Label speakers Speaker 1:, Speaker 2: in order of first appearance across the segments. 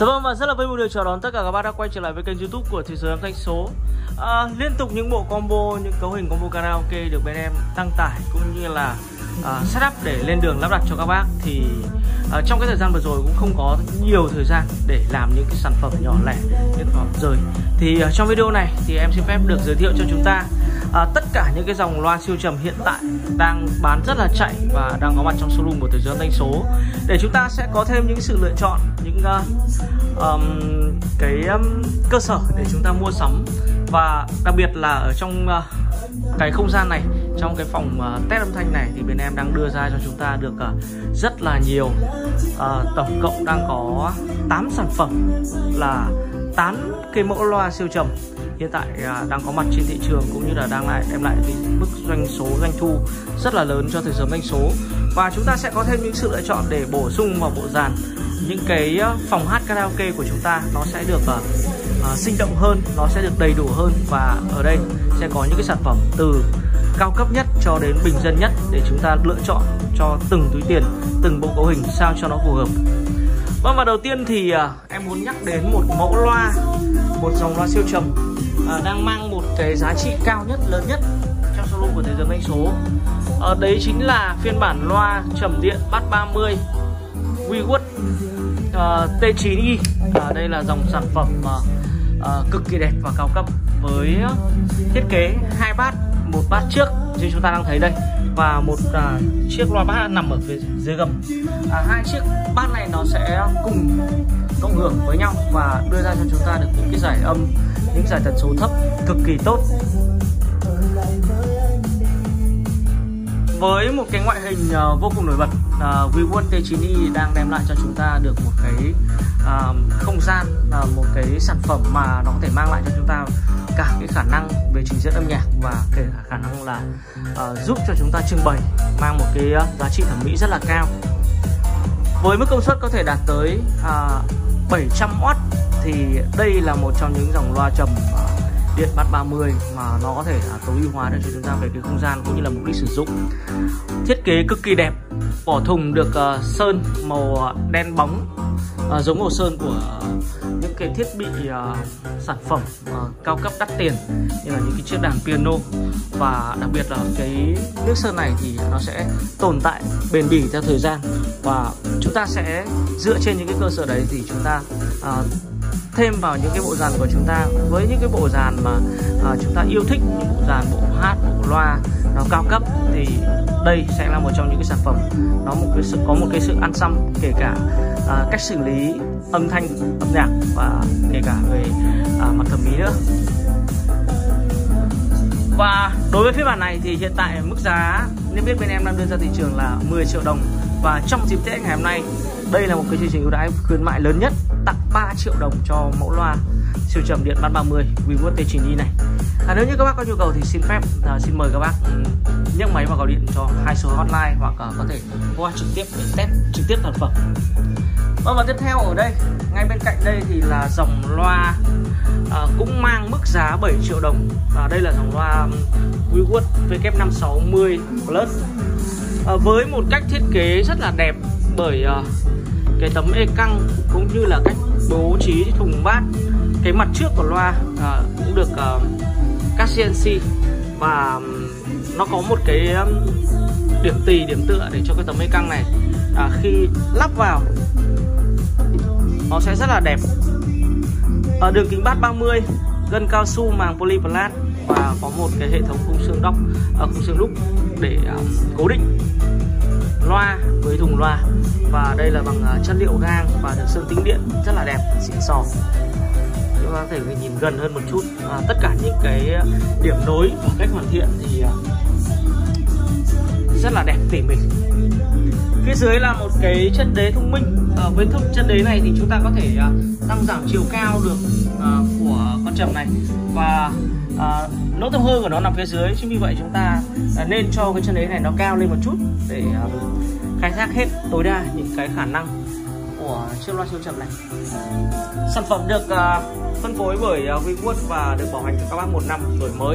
Speaker 1: Dạ vâng, và rất là vui mừng được chào đón tất cả các bạn đã quay trở lại với kênh YouTube của Thế giới âm thanh số. Liên tục những bộ combo, những cấu hình combo karaoke được bên em đăng tải cũng như là setup để lên đường lắp đặt cho các bác. Thì trong cái thời gian vừa rồi cũng không có nhiều thời gian để làm những cái sản phẩm nhỏ lẻ, những sản phẩm rời. Thì trong video này thì em xin phép được giới thiệu cho chúng ta tất cả những cái dòng loa siêu trầm hiện tại đang bán rất là chạy và đang có mặt trong showroom của Thế giới âm thanh số, để chúng ta sẽ có thêm những sự lựa chọn, những cơ sở để chúng ta mua sắm. Và đặc biệt là ở trong cái không gian này, trong cái phòng test âm thanh này, thì bên em đang đưa ra cho chúng ta được rất là nhiều, tổng cộng đang có 8 sản phẩm, là 8 cái mẫu loa siêu trầm hiện tại đang có mặt trên thị trường, cũng như là đang đem lại cái mức doanh thu rất là lớn cho Thế giới âm thanh số. Và chúng ta sẽ có thêm những sự lựa chọn để bổ sung vào bộ dàn. Những cái phòng hát karaoke của chúng ta nó sẽ được sinh động hơn, nó sẽ được đầy đủ hơn. Và ở đây sẽ có những cái sản phẩm từ cao cấp nhất cho đến bình dân nhất để chúng ta lựa chọn cho từng túi tiền, từng bộ cấu hình sao cho nó phù hợp. Vâng, và đầu tiên thì em muốn nhắc đến một mẫu loa, một dòng loa siêu trầm đang mang một cái giá trị cao nhất, lớn nhất trong showroom của Thế giới âm thanh số. Đấy chính là phiên bản loa trầm điện Bass 30 Wewood T9i. Đây là dòng sản phẩm cực kỳ đẹp và cao cấp, với thiết kế 2 bass, một bass trước như chúng ta đang thấy đây, và một chiếc loa bass nằm ở phía dưới gầm. Hai chiếc bass này nó sẽ cùng cộng hưởng với nhau và đưa ra cho chúng ta được những cái giải âm, những giải tần số thấp cực kỳ tốt. Với một cái ngoại hình vô cùng nổi bật, Wewood T9i đang đem lại cho chúng ta được một cái không gian, một cái sản phẩm mà nó có thể mang lại cho chúng ta cả cái khả năng về trình diễn âm nhạc, và kể cả khả năng là giúp cho chúng ta trưng bày, mang một cái giá trị thẩm mỹ rất là cao. Với mức công suất có thể đạt tới 700W, thì đây là một trong những dòng loa trầm điện Bass 30 mà nó có thể tối ưu hóa được cho chúng ta về cái không gian cũng như là mục đích sử dụng. Thiết kế cực kỳ đẹp, vỏ thùng được sơn màu đen bóng, giống màu sơn của những cái thiết bị sản phẩm cao cấp đắt tiền như là những cái chiếc đàn piano. Và đặc biệt là cái nước sơn này thì nó sẽ tồn tại bền bỉ theo thời gian, và chúng ta sẽ dựa trên những cái cơ sở đấy thì chúng ta thêm vào những cái bộ dàn của chúng ta, với những cái bộ dàn mà chúng ta yêu thích, những bộ dàn, bộ hát, bộ loa nó cao cấp, thì đây sẽ là một trong những cái sản phẩm nó có một cái sự ăn xăm, kể cả cách xử lý âm thanh, âm nhạc, và kể cả về mặt thẩm mỹ nữa. Và đối với phiên bản này thì hiện tại mức giá niêm yết bên em đang đưa ra thị trường là 10 triệu đồng. Và trong dịp Tết ngày hôm nay, đây là một cái chương trình ưu đãi khuyến mại lớn nhất, tặng 3 triệu đồng cho mẫu loa siêu trầm điện Bass 30 Wewood T9i này. Nếu như các bác có nhu cầu thì xin phép xin mời các bác nhấc máy và gọi điện cho 2 số hotline, hoặc có thể qua trực tiếp để test trực tiếp sản phẩm. Và tiếp theo ở đây, ngay bên cạnh đây thì là dòng loa cũng mang mức giá 7 triệu đồng. Đây là dòng loa Wewood W560 Plus, với một cách thiết kế rất là đẹp, bởi cái tấm e căng cũng như là cách bố trí thùng bass. Cái mặt trước của loa cũng được cắt CNC, và nó có một cái điểm tì, điểm tựa để cho cái tấm e căng này khi lắp vào nó sẽ rất là đẹp. Đường kính bass 30, gân cao su màng polyplat, và có một cái hệ thống khung xương đúc để cố định loa với thùng loa. Và đây là bằng chất liệu gang và được sơn tĩnh điện rất là đẹp, xịn sò. Chúng ta có thể nhìn gần hơn một chút. Tất cả những cái điểm nối và cách hoàn thiện thì rất là đẹp, tỉ mỉ. Phía dưới là một cái chân đế thông minh. Với chân đế này thì chúng ta có thể tăng giảm chiều cao được của con trầm này, và nỗ tâm hơn của nó nằm phía dưới. Chính vì vậy chúng ta nên cho cái chân đế này nó cao lên một chút để khai thác hết tối đa những cái khả năng của chiếc loa siêu trầm này. Sản phẩm được phân phối bởi Wewood và được bảo hành cho các bác 1 năm đổi mới.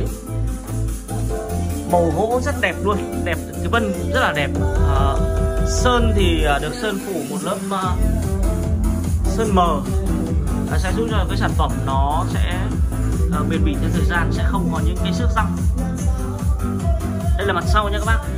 Speaker 1: Màu gỗ rất đẹp luôn, đẹp, cái vân rất là đẹp. Sơn thì được sơn phủ một lớp sơn mờ sẽ giúp cho cái sản phẩm nó sẽ bền bỉ theo thời gian, sẽ không có những cái xước răng. Đây là mặt sau nha các bác.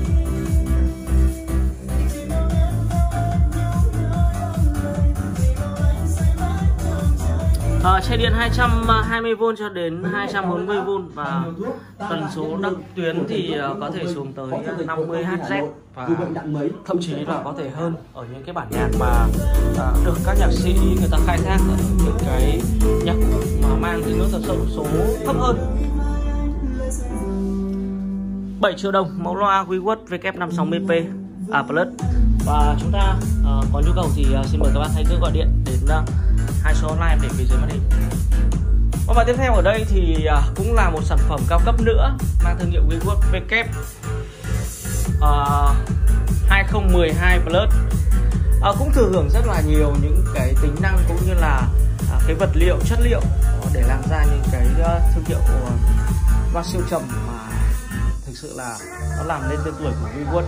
Speaker 1: Chạy điện 220V cho đến 240V và tần số đắc tuyến thì có thể xuống tới 50Hz và thậm chí là có thể hơn ở những cái bản nhạc mà được các nhạc sĩ người ta khai thác ở những cái nhạc cụ mà mang cái tần số thấp hơn. 7 triệu đồng mẫu loa Wiword WF560P Plus. Và chúng ta có nhu cầu thì xin mời các bạn hãy cứ gọi điện đến hai số hotline để phía dưới màn hình. Và tiếp theo ở đây thì cũng là một sản phẩm cao cấp nữa mang thương hiệu Wiword WF 2012 Plus. Cũng thừa hưởng rất là nhiều những cái tính năng cũng như là cái vật liệu, chất liệu để làm ra những cái thương hiệu loa siêu trầm mà thực sự là nó làm nên tên tuổi của Wiword.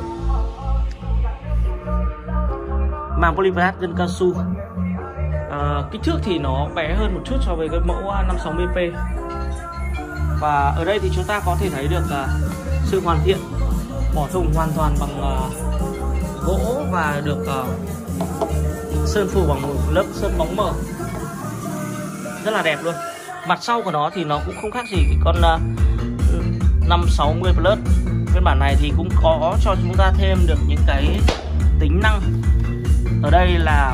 Speaker 1: Màng polyplat gân cao su. Kích thước thì nó bé hơn một chút so với cái mẫu 560p. Và ở đây thì chúng ta có thể thấy được sự hoàn thiện, vỏ thùng hoàn toàn bằng gỗ và được sơn phủ bằng một lớp sơn bóng mờ rất là đẹp luôn. Mặt sau của nó thì nó cũng không khác gì cái con 560 Plus. Phiên bản này thì cũng có cho chúng ta thêm được những cái tính năng. Ở đây là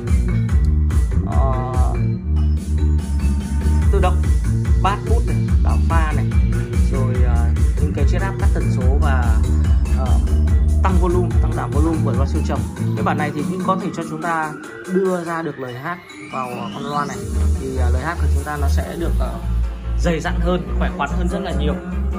Speaker 1: tự động bát bút này, đảo pha này, rồi những cái chiết áp cắt tần số và tăng volume, tăng giảm volume của loa siêu trầm. Cái bản này thì cũng có thể cho chúng ta đưa ra được lời hát vào con loa này, thì lời hát của chúng ta nó sẽ được dày dặn hơn, khỏe khoắn hơn rất là nhiều.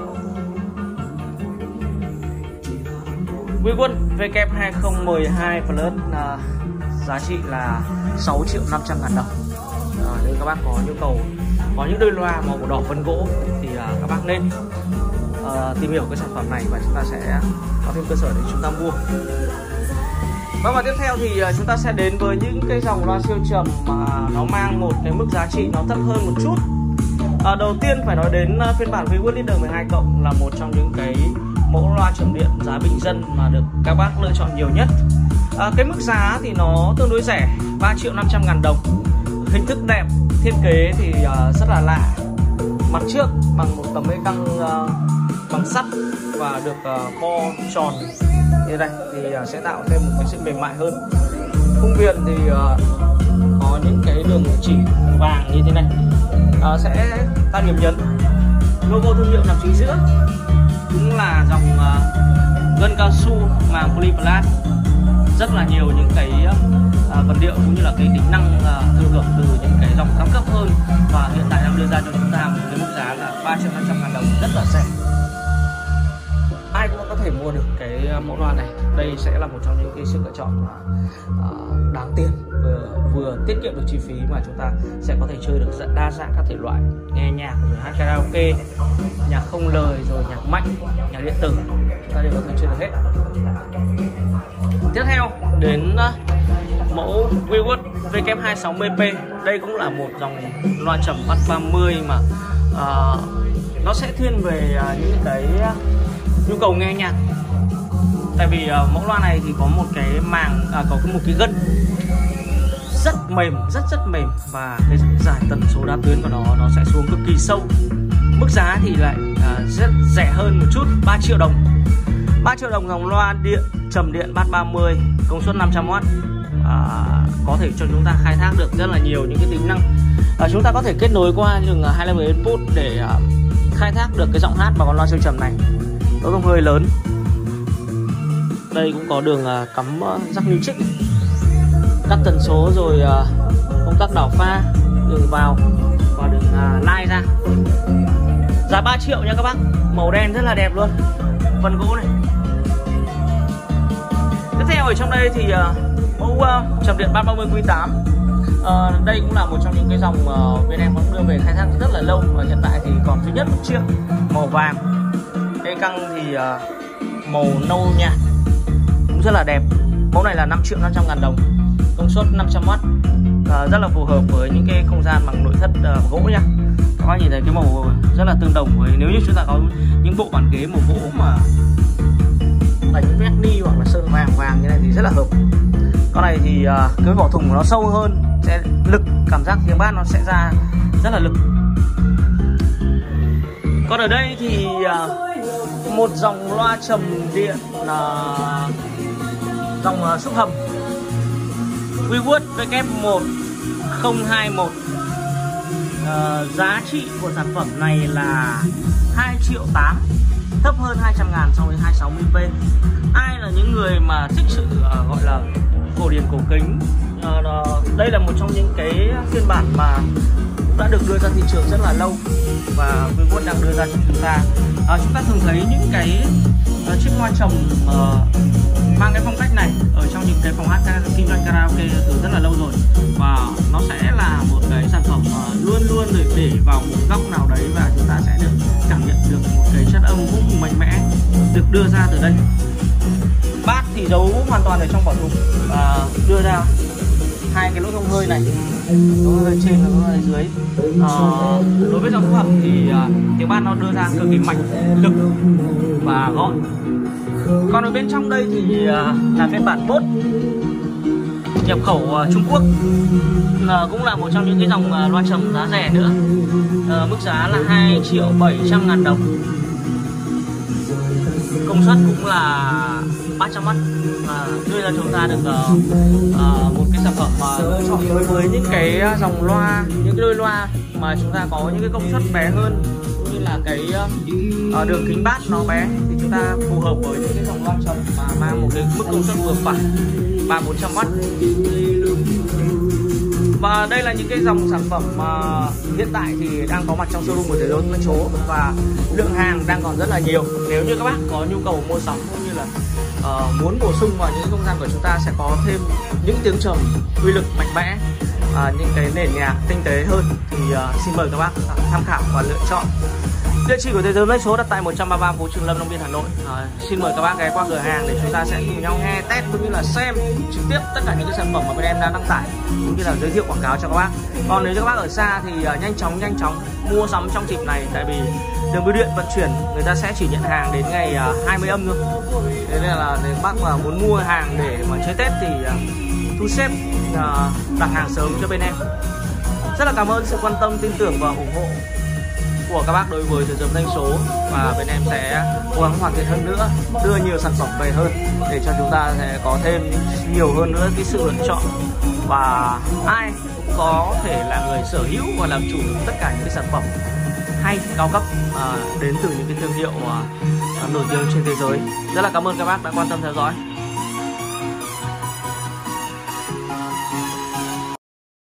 Speaker 1: Wiword WF 2012 Plus giá trị là 6.500.000 đồng. Nếu các bác có nhu cầu có những đôi loa màu đỏ vân gỗ thì các bác nên tìm hiểu cái sản phẩm này và chúng ta sẽ có thêm cơ sở để chúng ta mua. Và tiếp theo thì chúng ta sẽ đến với những cái dòng loa siêu trầm mà nó mang một cái mức giá trị nó thấp hơn một chút. Đầu tiên phải nói đến phiên bản Wiword Leader 12 cộng là một trong những cái mẫu loa trầm điện giá bình dân mà được các bác lựa chọn nhiều nhất. Cái mức giá thì nó tương đối rẻ, 3.500.000 đồng. Hình thức đẹp, thiết kế thì rất là lạ. Mặt trước bằng một tấm bê căng bằng sắt và được bo tròn như đây thì sẽ tạo thêm một cái sự mềm mại hơn. Khung viền thì có những cái đường chỉ vàng như thế này, sẽ tạo điểm nhấn. Logo thương hiệu nằm chính giữa, cũng là dòng gân cao su màng polyplat. Rất là nhiều những cái vật liệu cũng như là cái tính năng thừa hưởng từ những cái dòng cao cấp hơn, và hiện tại đang đưa ra cho chúng ta một cái mức giá là 3.500.000 đồng, rất là rẻ. Ai cũng có thể mua được cái mẫu loa này. Đây sẽ là một trong những cái sự lựa chọn đáng tiền, vừa tiết kiệm được chi phí mà chúng ta sẽ có thể chơi được đa dạng các thể loại, nghe nhạc rồi hát karaoke, nhạc không lời rồi nhạc mạnh, nhạc điện tử, chúng ta đều có thể chơi được hết. Tiếp theo đến mẫu Wiword WF260P. Đây cũng là một dòng loa trầm bass 30 mà nó sẽ thiên về những cái nhu cầu nghe nhạc. Tại vì mẫu loa này thì có một cái màng, có một cái gân rất mềm, rất mềm, và cái giải tần số đa tuyến của nó sẽ xuống cực kỳ sâu. Mức giá thì lại rất rẻ hơn một chút, 3 triệu đồng. 3 triệu đồng dòng loa điện trầm điện bass 30 công suất 500W, có thể cho chúng ta khai thác được rất là nhiều những cái tính năng. Chúng ta có thể kết nối qua đường 2 level input để khai thác được cái giọng hát vào con loa siêu trầm này. Nó không hơi lớn. Đây cũng có đường cắm jack music, cắt tần số rồi công tắc đảo pha, đường vào và đường line ra. Giá 3 triệu nha các bác. Màu đen rất là đẹp luôn, vân gỗ này. Tiếp theo ở trong đây thì mẫu trầm điện bass 30 Q8. Đây cũng là một trong những cái dòng bên em cũng đưa về khai thác rất là lâu, và hiện tại thì còn duy nhất một chiếc màu vàng. Cây căng thì màu nâu nhạt, cũng rất là đẹp. Mẫu này là 5.500.000 đồng, công suất 500W. rất là phù hợp với những cái không gian bằng nội thất gỗ nhá. Các bác nhìn thấy cái màu rất là tương đồng với nếu như chúng ta có những bộ bàn ghế màu gỗ mà đánh vét đi hoặc là sơn vàng vàng như này thì rất là hợp. Con này thì cái vỏ thùng nó sâu hơn, sẽ lực, cảm giác tiếng bass nó sẽ ra rất là lực. Còn ở đây thì một dòng loa trầm điện là dòng xúc hầm Wewood WF1021. Giá trị của sản phẩm này là 2,8 triệu, thấp hơn 200.000 so với 260p. Ai là những người mà thích sự gọi là cổ điển cổ kính, đây là một trong những cái phiên bản mà đã được đưa ra thị trường rất là lâu và Wewood đang đưa ra cho chúng ta. Chúng ta thường thấy những cái chiếc loa trầm mang cái phong cách này ở trong những cái phòng hát kinh doanh karaoke từ rất là lâu rồi, và nó sẽ là một cái sản phẩm luôn luôn được để vào một góc nào đấy và chúng ta sẽ được cảm nhận được một cái chất âm vô cùng mạnh mẽ được đưa ra từ đây. Bass thì giấu hoàn toàn ở trong vỏ thùng và đưa ra hai cái lỗ thông hơi này, lỗ hơi trên và lỗ hơi dưới. Đối với dòng xúc hầm thì tiếng bass nó đưa ra cực kỳ mạnh, lực và gọn. Còn ở bên trong đây thì là phiên bản Boss nhập khẩu Trung Quốc, cũng là một trong những cái dòng loa trầm giá rẻ nữa. Mức giá là 2.700.000 đồng. Công suất cũng là 300W, đưa ra chúng ta được một cái sản phẩm lựa chọn đối với những cái dòng loa, những cái đôi loa mà chúng ta có những cái công suất bé hơn, cũng như là cái đường kính bass nó bé, thì chúng ta phù hợp với những cái dòng loa trầm mà mang một cái mức công suất vừa phải 300-400W. Và đây là những cái dòng sản phẩm hiện tại thì đang có mặt trong showroom của Thế Giới Mân Số, và lượng hàng đang còn rất là nhiều. Nếu như các bác có nhu cầu mua sắm cũng như là muốn bổ sung vào những không gian của chúng ta sẽ có thêm những tiếng trầm uy lực mạnh mẽ, những cái nền nhạc tinh tế hơn, thì xin mời các bác tham khảo và lựa chọn. Địa chỉ của Thế Giới Mân Số đặt tại 133 phố Trường Lâm, Long Biên, Hà Nội. Xin mời các bác ghé qua cửa hàng để chúng ta sẽ cùng nhau nghe, test cũng như là xem trực tiếp tất cả những cái sản phẩm mà bên em đang đăng tải cũng như là giới thiệu quảng cáo cho các bác. Còn nếu cho các bác ở xa thì nhanh chóng mua sắm trong dịp này, tại vì đường bưu điện vận chuyển người ta sẽ chỉ nhận hàng đến ngày 20 âm thôi. Thế nên là nếu các bác mà muốn mua hàng để mà chơi Tết thì thu xếp đặt hàng sớm cho bên em. Rất là cảm ơn sự quan tâm, tin tưởng và ủng hộ của các bác đối với Thế Giới Thanh Số, và bên em sẽ cố gắng hoàn thiện hơn nữa, đưa nhiều sản phẩm về hơn để cho chúng ta sẽ có thêm nhiều hơn nữa cái sự lựa chọn, và ai cũng có thể là người sở hữu và làm chủ tất cả những cái sản phẩm hay, cao cấp đến từ những cái thương hiệu nổi tiếng trên thế giới. Rất là cảm ơn các bác đã quan tâm theo dõi.